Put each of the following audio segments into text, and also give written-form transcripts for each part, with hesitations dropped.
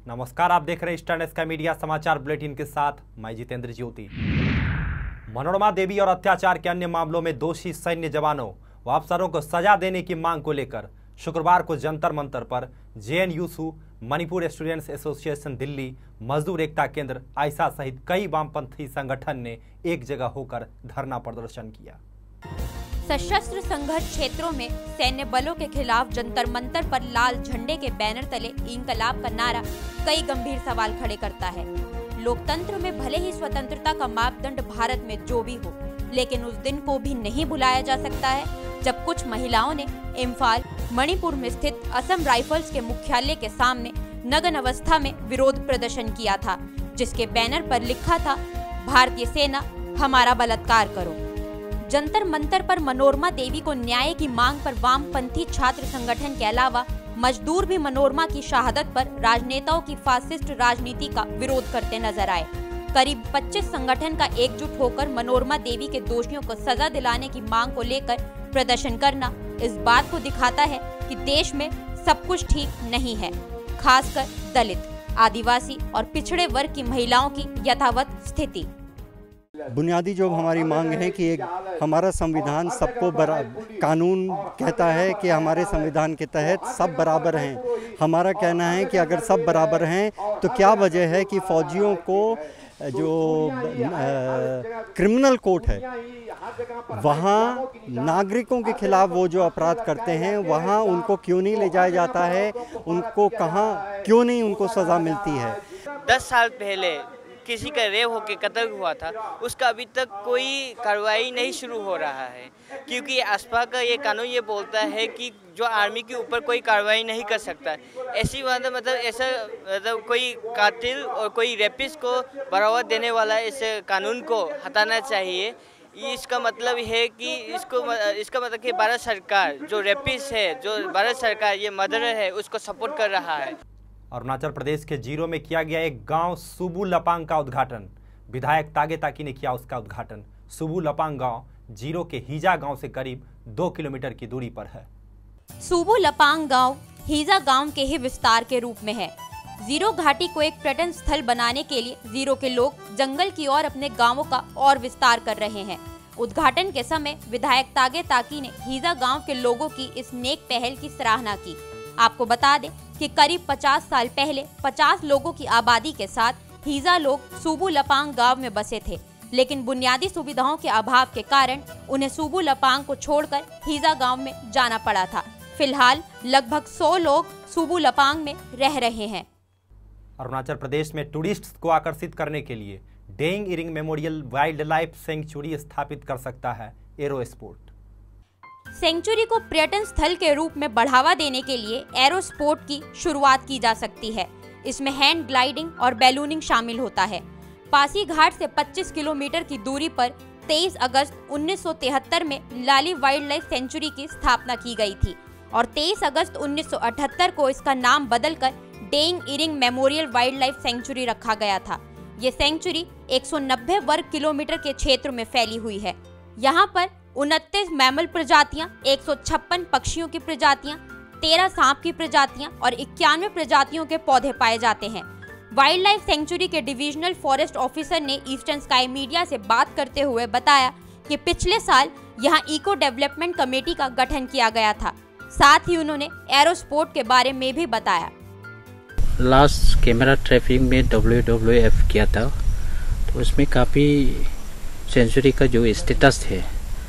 नमस्कार, आप देख रहे हैं ईस्टर्न स्काई मीडिया समाचार बुलेटिन के साथ मैं जितेंद्र ज्योति। मनोरमा देवी और अत्याचार के अन्य मामलों में दोषी सैन्य जवानों व अफसरों को सजा देने की मांग को लेकर शुक्रवार को जंतर मंतर पर JNU, Manipur students association Delhi, Mazdoor Ekta केंद्र, आयसा सहित कई वामपंथी संगठन ने एक जगह होकर धरना प्रदर्शन किया। सशस्त्र संघर्ष क्षेत्रों में सैन्य बलों के खिलाफ जंतर मंतर पर लाल झंडे के बैनर तले इंकलाब का नारा कई गंभीर सवाल खड़े करता है। लोकतंत्र में भले ही स्वतंत्रता का मापदंड भारत में जो भी हो, लेकिन उस दिन को भी नहीं भुलाया जा सकता है जब कुछ महिलाओं ने इम्फाल, मणिपुर में स्थित असम राइफल्स के मुख्यालय के सामने नग्न अवस्था में विरोध प्रदर्शन किया था, जिसके बैनर पर लिखा था, भारतीय सेना हमारा बलात्कार करो। जंतर मंतर पर मनोरमा देवी को न्याय की मांग पर वामपंथी छात्र संगठन के अलावा मजदूर भी मनोरमा की शहादत पर राजनेताओं की फासिस्ट राजनीति का विरोध करते नजर आए। करीब 25 संगठन का एकजुट होकर मनोरमा देवी के दोषियों को सजा दिलाने की मांग को लेकर प्रदर्शन करना इस बात को दिखाता है कि देश में सब कुछ ठीक नहीं है, खासकर दलित, आदिवासी और पिछड़े वर्ग की महिलाओं की यथावत स्थिति। बुनियादी जो हमारी मांग है कि एक हमारा संविधान सबको कानून कहता है कि हमारे संविधान के तहत सब बराबर हैं। हमारा कहना है कि अगर सब बराबर हैं तो क्या वजह है कि फौजियों को जो क्रिमिनल कोर्ट है वहाँ नागरिकों के खिलाफ वो जो अपराध करते हैं वहाँ उनको क्यों नहीं ले जाया जाता है, उनको कहाँ क्यों नहीं उनको सज़ा मिलती है। 10 साल पहले किसी का रेप होकर कत्ल हुआ था, उसका अभी तक कोई कार्रवाई नहीं शुरू हो रहा है, क्योंकि आसपा का ये कानून ये बोलता है कि जो आर्मी के ऊपर कोई कार्रवाई नहीं कर सकता। ऐसी बात ऐसा कोई कातिल और कोई रेपिस्ट को बढ़ावा देने वाला इस कानून को हटाना चाहिए। इसका मतलब है कि इसका मतलब कि भारत सरकार जो रेपिस्ट है, जो भारत सरकार ये मर्डरर है, उसको सपोर्ट कर रहा है। अरुणाचल प्रदेश के जीरो में किया गया एक गांव सुबु लपांग का उद्घाटन। विधायक तागे ताकी ने किया उसका उद्घाटन। सुबु लपांग गांव जीरो के हीजा गांव से करीब 2 किलोमीटर की दूरी पर है। सुबु लपांग गांव हीजा गांव के ही विस्तार के रूप में है। जीरो घाटी को एक पर्यटन स्थल बनाने के लिए जीरो के लोग जंगल की ओर अपने गांवों का और विस्तार कर रहे हैं। उद्घाटन के समय विधायक तागे ताकी ने हीजा गांव के लोगों की इस नेक पहल की सराहना की। आपको बता दें कि करीब 50 साल पहले 50 लोगों की आबादी के साथ हीजा लोग सुबु लपांग गांव में बसे थे, लेकिन बुनियादी सुविधाओं के अभाव के कारण उन्हें सुबु लपांग को छोड़कर हीजा गांव में जाना पड़ा था। फिलहाल लगभग 100 लोग सुबु लपांग में रह रहे हैं। अरुणाचल प्रदेश में टूरिस्ट्स को आकर्षित करने के लिए Daying Ering Memorial wild life Sanctuary स्थापित कर सकता है एरो स्पोर्ट। सेंचुरी को पर्यटन स्थल के रूप में बढ़ावा देने के लिए एरो स्पोर्ट की शुरुआत की जा सकती है। इसमें हैंड ग्लाइडिंग और बैलूनिंग शामिल होता है। पासी घाट से 25 किलोमीटर की दूरी पर 23 अगस्त 1973 में लाली वाइल्ड लाइफ सेंचुरी की स्थापना की गई थी और 23 अगस्त 1978 को इसका नाम बदलकर Daying Ering Memorial wild life Sanctuary रखा गया था। ये सेंचुरी 190 वर्ग किलोमीटर के क्षेत्र में फैली हुई है। यहाँ पर 29 मैमल प्रजातियां, 156 पक्षियों की प्रजातियां, 13 सांप की प्रजातियां और 91 प्रजातियों के पौधे पाए जाते हैं। वाइल्ड लाइफ सेंचुरी के डिविजनल फॉरेस्ट ऑफिसर ने ईस्टर्न स्काई मीडिया से बात करते हुए बताया कि पिछले साल यहां इको डेवलपमेंट कमेटी का गठन किया गया था। साथ ही उन्होंने एरो स्पोर्ट के बारे में भी बताया। लास्ट कैमरा ट्रैपिंग में WWF किया था, तो उसमें काफ़ी सेंचुरी का जो स्टेटस है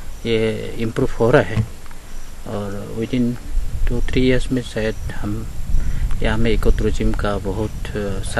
ये इम्प्रूव हो रहा है और विदिन 2-3 इयर्स में शायद हम यहाँ में इको टूरिज्म का बहुत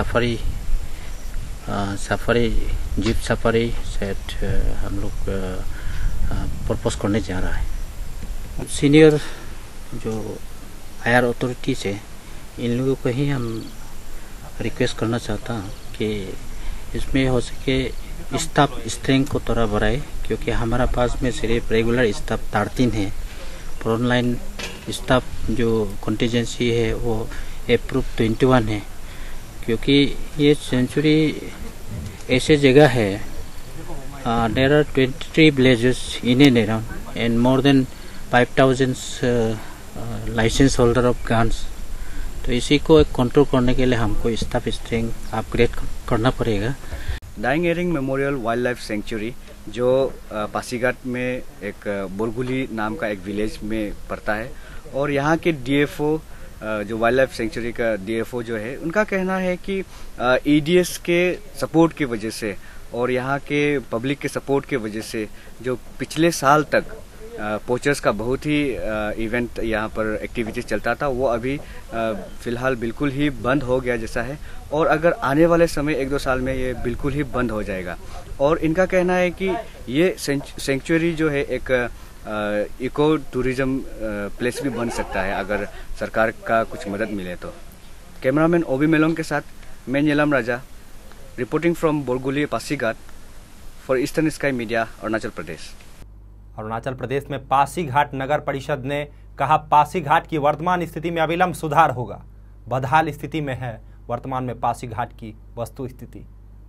सफारी जीप सफारी शायद हम लोग प्रपोज करने जा रहा है। सीनियर जो हायर अथॉरिटीज है, इन लोगों को ही हम रिक्वेस्ट करना चाहता हूँ कि इसमें हो सके स्टाफ स्ट्रेंथ को थोड़ा बढ़ाए, क्योंकि हमारा पास में सिर्फ रेगुलर स्टाफ 13 है। ऑनलाइन स्टाफ जो कंटीजेंसी है वो अप्रूव 21 है, क्योंकि ये सेंचुरी ऐसे जगह है, there are 23 villages in and around and more than 5000 licence holder of guns. तो इसी को कंट्रोल करने के लिए हमको स्टाफ स्ट्रेंथ अपग्रेड करना पड़ेगा। Daying Ering Memorial wild life Sanctuary जो पासीघाट में एक बोरगुली नाम का एक विलेज में पड़ता है, और यहाँ के डीएफओ जो वाइल्ड लाइफ सेंचुरी का डीएफओ जो है, उनका कहना है कि ईडीएस के सपोर्ट की वजह से और यहाँ के पब्लिक के सपोर्ट की वजह से जो पिछले साल तक पोचर्स का बहुत ही इवेंट यहाँ पर एक्टिविटीज चलता था, वो अभी फिलहाल बिल्कुल ही बंद हो गया जैसा है, और अगर आने वाले समय 1-2 साल में ये बिल्कुल ही बंद हो जाएगा। और इनका कहना है कि ये सेंचुरी जो है एक इको टूरिज्म प्लेस भी बन सकता है अगर सरकार का कुछ मदद मिले तो। कैमरामैन ओबी मेलोंग के साथ मैं Neelam Raja, reporting from Borguli Pasighat for Eastern Sky Media, Arunachal Pradesh. Arunachal Pradesh में पासीघाट नगर परिषद ने कहा पासीघाट की वर्तमान स्थिति में अविलंब सुधार होगा। बदहाल स्थिति में है वर्तमान में पासीघाट की वस्तु स्थिति।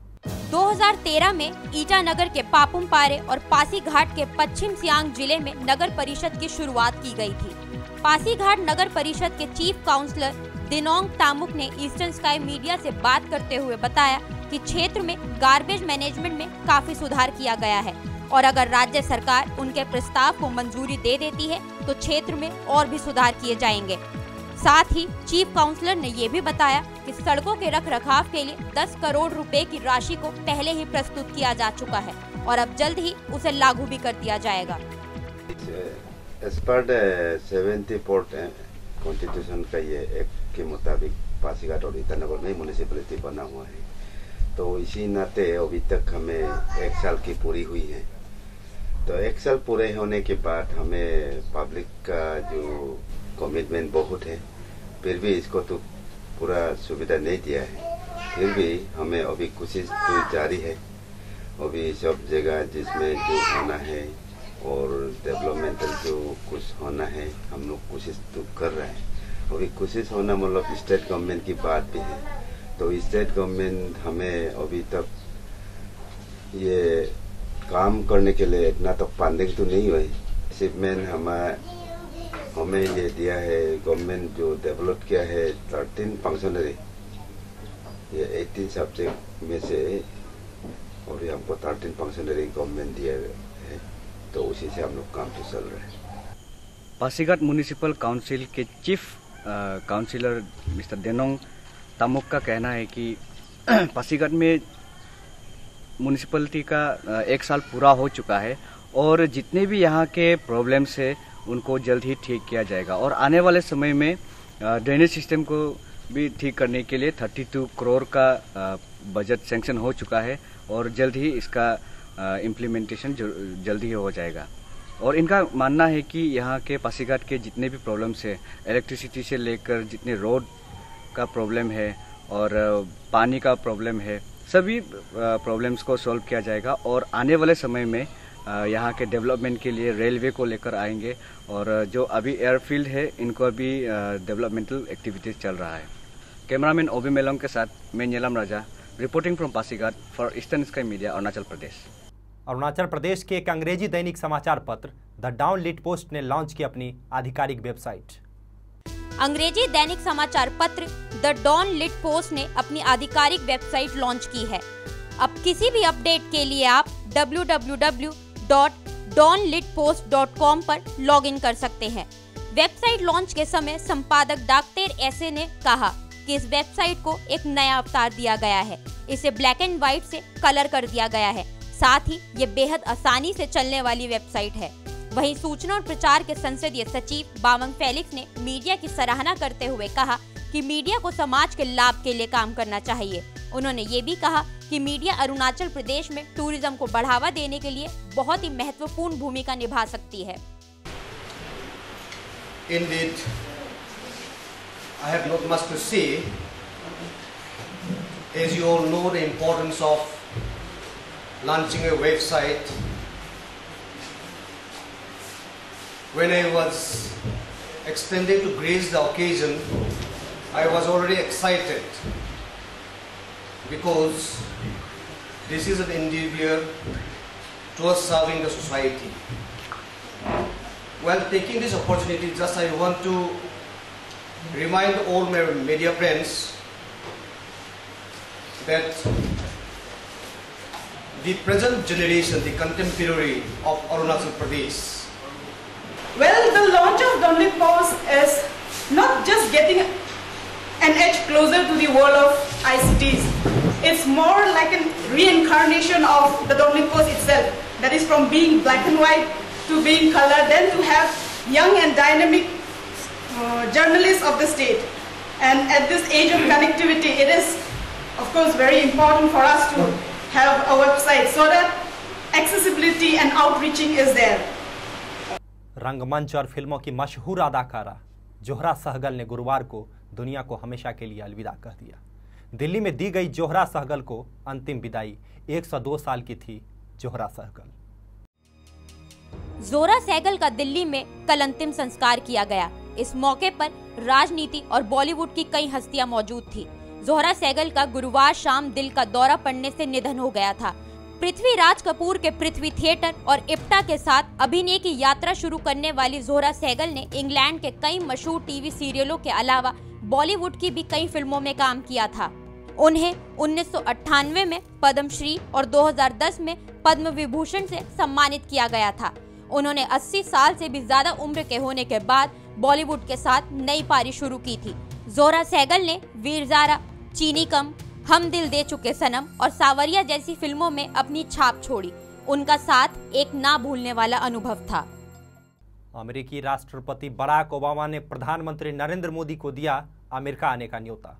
2013 में ईटानगर के पापुम पारे और पासीघाट के पश्चिम सियांग जिले में नगर परिषद की शुरुआत की गई थी। पासीघाट नगर परिषद के चीफ काउंसलर दिनोंग तामुक ने ईस्टर्न स्काई मीडिया से बात करते हुए बताया कि क्षेत्र में गार्बेज मैनेजमेंट में काफी सुधार किया गया है, और अगर राज्य सरकार उनके प्रस्ताव को मंजूरी दे देती है तो क्षेत्र में और भी सुधार किए जाएंगे। साथ ही चीफ काउंसलर ने ये भी बताया कि सड़कों के रखरखाव के लिए 10 करोड़ रुपए की राशि को पहले ही प्रस्तुत किया जा चुका है और अब जल्द ही उसे लागू भी कर दिया जाएगा। As per the 74th constitution का ये एक्ट के मुताबिक पासीघाट और ईटानगर में म्यूनिसिपैलिटी बना हुआ है, तो इसी नाते अभी तक हमें 1 साल की पूरी हुई है। तो 1 साल पूरे होने के बाद हमें पब्लिक का जो कमिटमेंट बहुत है, फिर भी इसको तो पूरा सुविधा नहीं दिया है। फिर भी हमें अभी कोशिश तो जारी है। अभी सब जगह जिसमें जो होना है और डेवलपमेंटल जो कुछ होना है, हम लोग कोशिश तो कर रहे हैं। अभी कोशिश होना मतलब स्टेट गवर्नमेंट की बात भी है, तो स्टेट गवर्नमेंट हमें अभी तक ये काम करने के लिए इतना तक फंडिंग तो नहीं हुई। शिपमेंट हमें ये दिया है गवर्नमेंट जो डेवलप किया है 13 फंक्शनरी, ये 18 सब्जेक्ट में से और हमको 13 फंक्शनरी गवर्नमेंट दिया है, तो उसी से हम लोग काम तो चल रहा है। पासीघाट म्युनिसिपल काउंसिल के chief councillor mister Denong Tamuk का कहना है कि पासीघाट में म्युनिसिपैलिटी का 1 साल पूरा हो चुका है और जितने भी यहाँ के प्रॉब्लम्स है उनको जल्द ही ठीक किया जाएगा, और आने वाले समय में ड्रेनेज सिस्टम को भी ठीक करने के लिए 32 करोड़ का बजट सैंक्शन हो चुका है और जल्द ही इसका इम्प्लीमेंटेशन जल्द ही हो जाएगा। और इनका मानना है कि यहाँ के पासीघाट के जितने भी प्रॉब्लम्स है, इलेक्ट्रिसिटी से लेकर जितने रोड का प्रॉब्लम है और पानी का प्रॉब्लम है, सभी प्रॉब्लम्स को सॉल्व किया जाएगा। और आने वाले समय में यहाँ के डेवलपमेंट के लिए रेलवे को लेकर आएंगे, और जो अभी एयरफील्ड है इनको भी डेवलपमेंटल एक्टिविटीज चल रहा है। कैमरामैन ओबी मेलोंग के साथ मैं Neelam Raja, reporting from Pasighat for Eastern Sky Media, Arunachal Pradesh. Arunachal Pradesh के एक अंग्रेजी दैनिक समाचार पत्र द डाउन लिट पोस्ट ने लॉन्च की अपनी आधिकारिक वेबसाइट। अंग्रेजी दैनिक समाचार पत्र द डॉन लिट पोस्ट ने अपनी आधिकारिक वेबसाइट लॉन्च की है। अब किसी भी अपडेट के लिए आप www.donlitpost.com पर लॉगिन कर सकते हैं। वेबसाइट लॉन्च के समय संपादक डॉक्टर एसे ने कहा कि इस वेबसाइट को एक नया अवतार दिया गया है। इसे ब्लैक एंड व्हाइट से कलर कर दिया गया है। साथ ही ये बेहद आसानी से चलने वाली वेबसाइट है। वहीं सूचना और प्रचार के संसदीय सचिव बामंग फेलिक्स ने मीडिया की सराहना करते हुए कहा कि मीडिया को समाज के लाभ के लिए काम करना चाहिए। उन्होंने ये भी कहा कि मीडिया अरुणाचल प्रदेश में टूरिज्म को बढ़ावा देने के लिए बहुत ही महत्वपूर्ण भूमिका निभा सकती है। Indeed, I have not much to say. As you all know, the importance of launching a website. When I was extending to grace the occasion, I was already excited because this is an endeavor towards serving the society. While taking this opportunity, just I want to remind all my media friends that the present generation, the contemporary of Arunachal Pradesh. Well, the launch of Donlip Post is not just getting an edge closer to the world of ICTs. It's more like a reincarnation of the Donlip Post itself. That is, from being black and white to being color, then to have young and dynamic journalists of the state. And at this age of connectivity, it is, of course, very important for us to have a website so that accessibility and outreaching is there. रंगमंच और फिल्मों की मशहूर अदाकारा जोहरा सहगल ने गुरुवार को दुनिया को हमेशा के लिए अलविदा कह दिया। दिल्ली में दी गई जोहरा सहगल को अंतिम विदाई। 102 साल की थी जोहरा सहगल। जोहरा सहगल का दिल्ली में कल अंतिम संस्कार किया गया। इस मौके पर राजनीति और बॉलीवुड की कई हस्तियां मौजूद थी। जोहरा सहगल का गुरुवार शाम दिल का दौरा पड़ने से निधन हो गया था। पृथ्वीराज कपूर के पृथ्वी थिएटर और इप्टा के साथ अभिनय की यात्रा शुरू करने वाली जोहरा सहगल ने इंग्लैंड के कई मशहूर टीवी सीरियलों के अलावा बॉलीवुड की भी कई फिल्मों में काम किया था। उन्हें 1998 में पद्मश्री और 2010 में पद्म विभूषण से सम्मानित किया गया था। उन्होंने 80 साल से भी ज्यादा उम्र के होने के बाद बॉलीवुड के साथ नई पारी शुरू की थी। जोहरा सहगल ने वीर ज़ारा, चीनी कम, हम दिल दे चुके सनम और सावरिया जैसी फिल्मों में अपनी छाप छोड़ी। उनका साथ एक ना भूलने वाला अनुभव था। अमेरिकी राष्ट्रपति बराक ओबामा ने प्रधानमंत्री नरेंद्र मोदी को दिया अमेरिका आने का न्योता।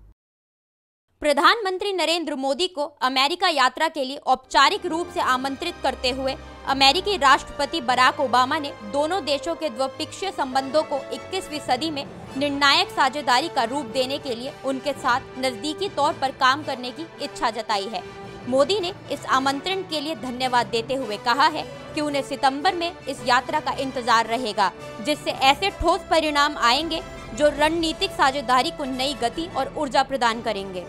प्रधानमंत्री नरेंद्र मोदी को अमेरिका यात्रा के लिए औपचारिक रूप से आमंत्रित करते हुए अमेरिकी राष्ट्रपति बराक ओबामा ने दोनों देशों के द्विपक्षीय संबंधों को 21वीं सदी में निर्णायक साझेदारी का रूप देने के लिए उनके साथ नजदीकी तौर पर काम करने की इच्छा जताई है। मोदी ने इस आमंत्रण के लिए धन्यवाद देते हुए कहा है कि उन्हें सितंबर में इस यात्रा का इंतजार रहेगा, जिससे ऐसे ठोस परिणाम आएंगे जो रणनीतिक साझेदारी को नई गति और ऊर्जा प्रदान करेंगे।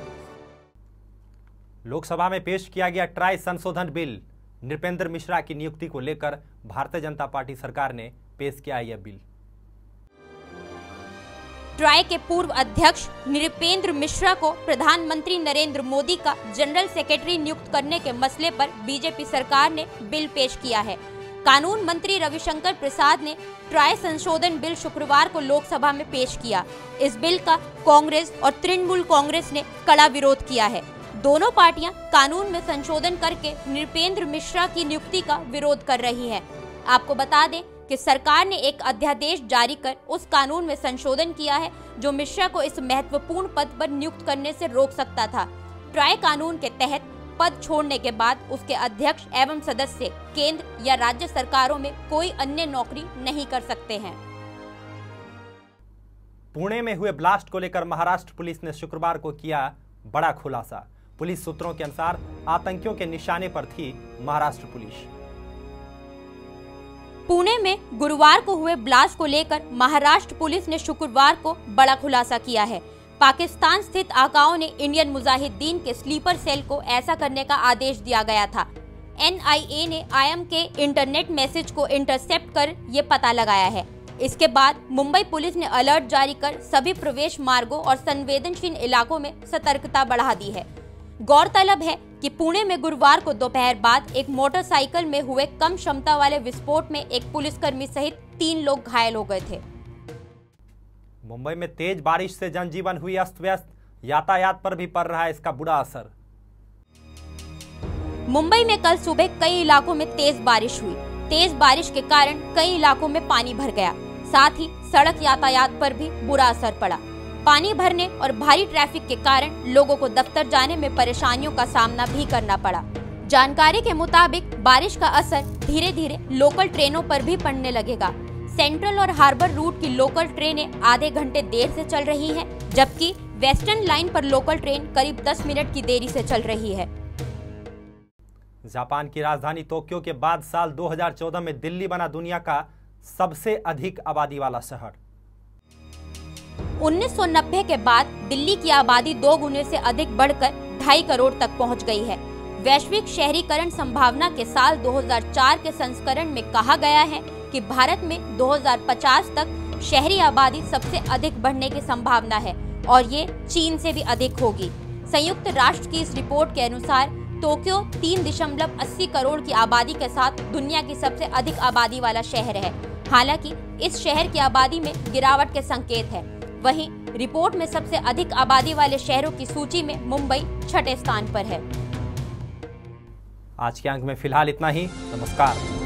लोकसभा में पेश किया गया ट्राई संशोधन बिल। नृपेंद्र मिश्रा की नियुक्ति को लेकर भारतीय जनता पार्टी सरकार ने पेश किया यह बिल। ट्राई के पूर्व अध्यक्ष नृपेंद्र मिश्रा को प्रधानमंत्री नरेंद्र मोदी का जनरल सेक्रेटरी नियुक्त करने के मसले पर बीजेपी सरकार ने बिल पेश किया है। कानून मंत्री रविशंकर प्रसाद ने ट्राई संशोधन बिल शुक्रवार को लोकसभा में पेश किया। इस बिल का कांग्रेस और तृणमूल कांग्रेस ने कड़ा विरोध किया है। दोनों पार्टियां कानून में संशोधन करके नृपेंद्र मिश्रा की नियुक्ति का विरोध कर रही है। आपको बता दें कि सरकार ने एक अध्यादेश जारी कर उस कानून में संशोधन किया है जो मिश्रा को इस महत्वपूर्ण पद पर नियुक्त करने से रोक सकता था। ट्राई कानून के तहत पद छोड़ने के बाद उसके अध्यक्ष एवं सदस्य केंद्र या राज्य सरकारों में कोई अन्य नौकरी नहीं कर सकते हैं। पुणे में हुए ब्लास्ट को लेकर महाराष्ट्र पुलिस ने शुक्रवार को किया बड़ा खुलासा। पुलिस सूत्रों के अनुसार आतंकियों के निशाने पर थी महाराष्ट्र पुलिस। पुणे में गुरुवार को हुए ब्लास्ट को लेकर महाराष्ट्र पुलिस ने शुक्रवार को बड़ा खुलासा किया है। पाकिस्तान स्थित आकाओं ने इंडियन मुजाहिदीन के स्लीपर सेल को ऐसा करने का आदेश दिया गया था। NIA ने IM के इंटरनेट मैसेज को इंटरसेप्ट कर ये पता लगाया है। इसके बाद मुंबई पुलिस ने अलर्ट जारी कर सभी प्रवेश मार्गों और संवेदनशील इलाकों में सतर्कता बढ़ा दी है। गौरतलब है कि पुणे में गुरुवार को दोपहर बाद एक मोटरसाइकिल में हुए कम क्षमता वाले विस्फोट में एक पुलिसकर्मी सहित 3 लोग घायल हो गए थे। मुंबई में तेज बारिश से जनजीवन हुई अस्त व्यस्त। यातायात पर भी पड़ रहा है इसका बुरा असर। मुंबई में कल सुबह कई इलाकों में तेज बारिश हुई। तेज बारिश के कारण कई इलाकों में पानी भर गया। साथ ही सड़क यातायात पर भी बुरा असर पड़ा। पानी भरने और भारी ट्रैफिक के कारण लोगों को दफ्तर जाने में परेशानियों का सामना भी करना पड़ा। जानकारी के मुताबिक बारिश का असर धीरे धीरे लोकल ट्रेनों पर भी पड़ने लगेगा। सेंट्रल और हार्बर रूट की लोकल ट्रेनें आधे घंटे देर से चल रही हैं, जबकि वेस्टर्न लाइन पर लोकल ट्रेन करीब 10 मिनट की देरी से चल रही है। जापान की राजधानी टोक्यो के बाद साल 2014 में दिल्ली बना दुनिया का सबसे अधिक आबादी वाला शहर। 1990 के बाद दिल्ली की आबादी 2 गुने से अधिक बढ़कर 2.5 करोड़ तक पहुंच गई है। वैश्विक शहरीकरण संभावना के साल 2004 के संस्करण में कहा गया है कि भारत में 2050 तक शहरी आबादी सबसे अधिक बढ़ने की संभावना है और ये चीन से भी अधिक होगी। संयुक्त राष्ट्र की इस रिपोर्ट के अनुसार टोक्यो 3.80 करोड़ की आबादी के साथ दुनिया की सबसे अधिक आबादी वाला शहर है। हालांकि इस शहर की आबादी में गिरावट के संकेत है। वहीं रिपोर्ट में सबसे अधिक आबादी वाले शहरों की सूची में मुंबई 6ठे स्थान पर है। आज के अंक में फिलहाल इतना ही। नमस्कार।